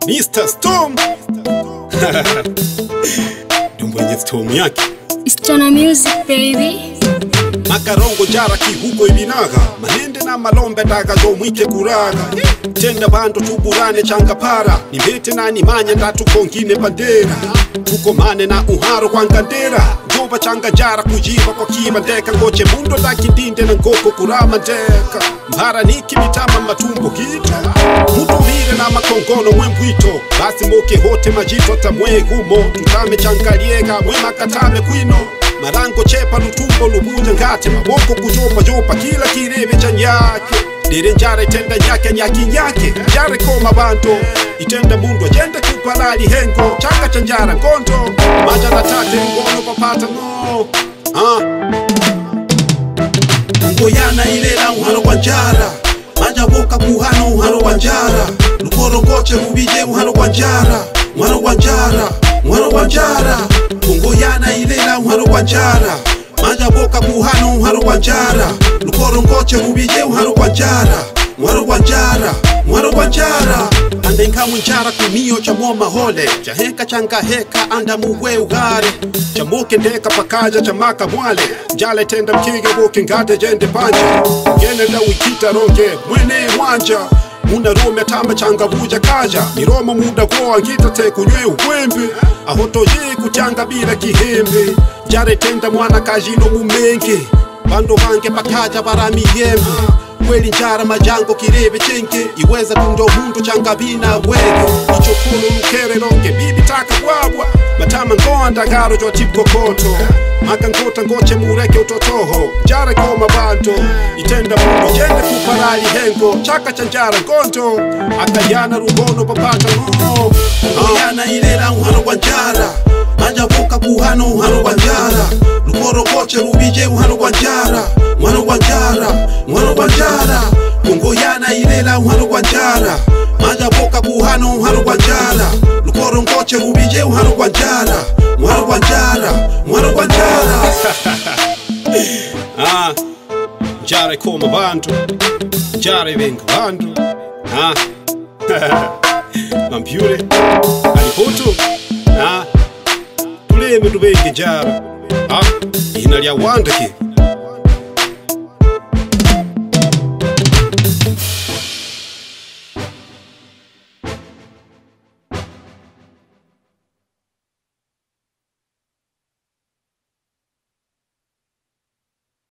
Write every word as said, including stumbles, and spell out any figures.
Mister Storm. Dumwenye Storm yake. It's Tona Music, baby. Makarongo jara ki huko ibinaga. Manende na malombe daga zo mwike kuraga. Tenda bando tuburane changa para. Nimbete na nimanya ndatu kongine bandera. Tuko mane na uharo kwa ngandera. Joba changa jara kujiva kwa kiba ndeka. Ngoche mundo daki dinde na ngoko kurama ndeka. Mbara niki mitama matumbo gito. Muto vire na makongono mwembwito. Basi moke hote majito tamwe gumo. Tutame changaliega mwe makatame kwino. Marango chepa lutumbo lubuja ngate. Maboko kujopa jopa kila kirebe chanyake. Dire njare tenda nyake nyaki nyake. Jare koma banto itenda mundu ajende kupalali hengo. Chaka chanjara ngonto maja na tate ngono papata no. Ah Ngoyana ilela uharo wanjara. Maja boka kuhano uharo wanjara. Lukoro ngoche ubije uharo wanjara. Uharo wanjara, uharo wanjara. Ngoyana ilela uharo wanjara. Maja boka kuhano uharo wanjara. Lukoro ngoche ubije uharo wanjara. Uharo wanjara, uharo wanjara. Anda inka mwenjara kumio cha mwoma hole. Cha heka changa heka anda muwe ugare. Cha moke ndeka pakaja cha maka mwale. Jale tenda mkige woke ngate jende panje. Gene da wikita roke mwene mwanja. Muna rome tamba changa buja kaja. Miroma muda kwa ngita te kunywe ukwembe. Ahotoje kuchanga bila kihembe. Jare tenda mwana kajino mumenge. Bando vange pakaja barami yembe. Kweli njara majango kirebe chenke. Iweza tundo mundu changa bina wege. Ichokulu lukere longe bibi taka wabwa. Matama ngoa ndagaro jwa tipko koto. Maka ngota ngoche mureke utotoho. Jare koma banto itenda mundu jende kuparali hengo. Chaka chanjara ngonto akayana rugono papata no. Ngoyana ilela uharo wanjara. Maja boka kuhano uharo wanjara. Lukoro ngoche ubije uharo wanjara. Uharo wanjara, uharo wanjara. Ngoyana ilela uharo wanjara. Maja boka kuhano uharo wanjara. Lukoro ngoche ubije uharo wanjara. Uharo wanjara, uharo wanjara. Ah, jare koma bantu. Jare venga bantu. Ah, Mampure alipoto. Ah, tuleme tubenge jara. Ah, inalya wandake.